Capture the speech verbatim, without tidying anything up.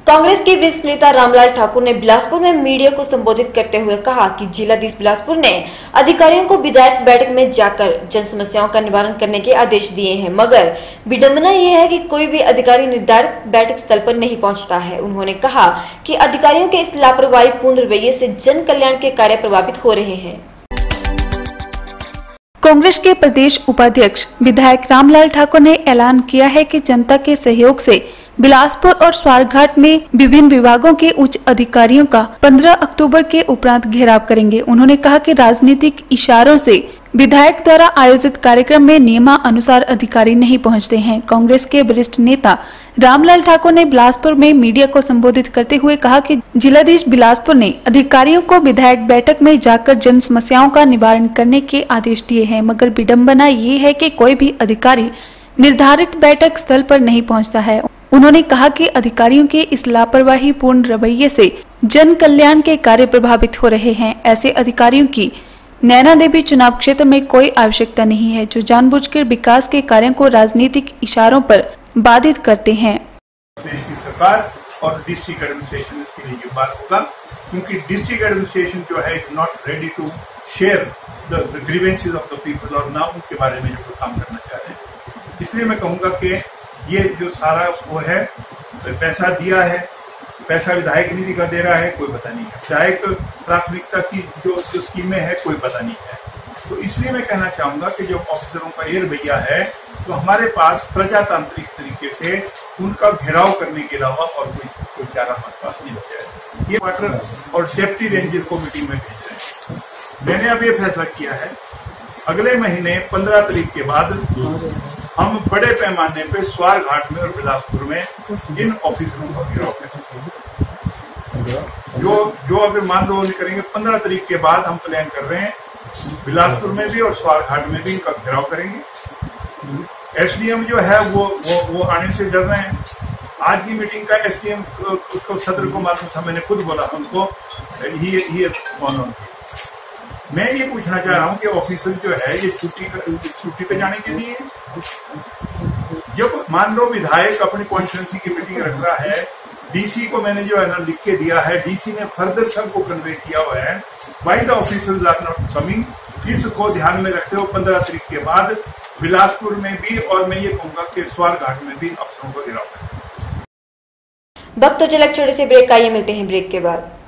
कांग्रेस के वरिष्ठ नेता रामलाल ठाकुर ने बिलासपुर में मीडिया को संबोधित करते हुए कहा कि जिलाधीश बिलासपुर ने अधिकारियों को विधायक बैठक में जाकर जन समस्याओं का निवारण करने के आदेश दिए हैं, मगर विडंबना यह है कि कोई भी अधिकारी निर्धारित बैठक स्थल पर नहीं पहुंचता है। उन्होंने कहा कि अधिकारियों के इस लापरवाही पूर्ण रवैये से जन कल्याण के कार्य प्रभावित हो रहे हैं। कांग्रेस के प्रदेश उपाध्यक्ष विधायक रामलाल ठाकुर ने ऐलान किया है कि जनता के सहयोग से बिलासपुर और स्वारघाट में विभिन्न विभागों के उच्च अधिकारियों का पंद्रह अक्टूबर के उपरांत घेराव करेंगे। उन्होंने कहा कि राजनीतिक इशारों से विधायक द्वारा आयोजित कार्यक्रम में नियमानुसार अधिकारी नहीं पहुंचते हैं। कांग्रेस के वरिष्ठ नेता रामलाल ठाकुर ने बिलासपुर में मीडिया को संबोधित करते हुए कहा कि जिलाधीश बिलासपुर ने अधिकारियों को विधायक बैठक में जाकर जन समस्याओं का निवारण करने के आदेश दिए हैं, मगर विडंबना ये है कि कोई भी अधिकारी निर्धारित बैठक स्थल पर नहीं पहुंचता है। उन्होंने कहा कि अधिकारियों के इस लापरवाही पूर्ण रवैये से जन कल्याण के कार्य प्रभावित हो रहे हैं। ऐसे अधिकारियों की नैना देवी चुनाव क्षेत्र में कोई आवश्यकता नहीं है जो जानबूझकर विकास के कार्यों को राजनीतिक इशारों पर बाधित करते हैं। सरकार और डिस्ट्रिक्ट एडमिनिस्ट्रेशन के लिए ये बात होगा, क्योंकि डिस्ट्रिक्ट एडमिनिस्ट्रेशन जो है not ready to share the grievances of the people और ना उनके बारे में जो काम करना चाह रहे हैं। इसलिए मैं कहूँगा कि ये जो सारा वो है पैसा दिया है, पैसा विधायक निधि का दे रहा है, कोई पता नहीं है। विधायक प्राथमिकता की जो, जो स्कीमें है कोई पता नहीं है। तो इसलिए मैं कहना चाहूंगा कि जो ऑफिसरों का ये रवैया है तो हमारे पास प्रजातांत्रिक तरीके से उनका घेराव करने के अलावा और कोई कोई चारा हमारे पास नहीं बचा है। ये वाटर और सेफ्टी रेंजर को मीटिंग में भेज रहे हैं। मैंने अब ये फैसला किया है अगले महीने पंद्रह तारीख के बाद हम बड़े पैमाने पे स्वारघाट में और बिलासपुर में इन ऑफिसरों का घेराव करेंगे। जो जो अगर मान लो करेंगे पंद्रह तारीख के बाद हम प्लान कर रहे हैं बिलासपुर में भी और स्वारघाट में भी इनका घेराव करेंगे। एसडीएम जो है वो वो वो आने से डर रहे हैं। आज की मीटिंग का एसडीएम को सदर को मालूम था, मैंने खुद बोला उनको ही ही कौन। मैं ये पूछना चाह रहा हूँ कि ऑफिसर जो है ये छुट्टी छुट्टी पे जाने के लिए, जब मान लो विधायक अपनी कॉन्स्टिट्यूंसी की मीटिंग रख रहा है, डीसी को मैंने जो है ना लिख के दिया है, डीसी ने फर्दर सबको कन्वे किया हुआ है why the officers are not coming. इसको ध्यान में रखते हुए पंद्रह तारीख के बाद बिलासपुर में भी और मैं ये कहूंगा कि स्वारघाट में भी अफसरों को गिराव करें। वक्त तो चला छोटे से ब्रेक का, ये मिलते हैं ब्रेक के बाद।